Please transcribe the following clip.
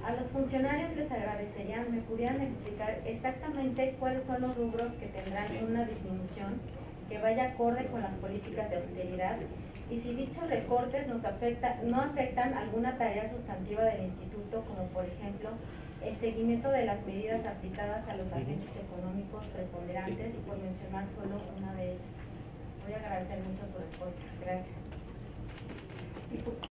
A los funcionarios les agradecería me pudieran explicar exactamente cuáles son los rubros que tendrán una disminución que vaya acorde con las políticas de austeridad y si dichos recortes no afectan alguna tarea sustantiva del instituto, como por ejemplo el seguimiento de las medidas aplicadas a los agentes económicos preponderantes, por mencionar solo una de ellas. Voy a agradecer mucho su respuesta. Gracias.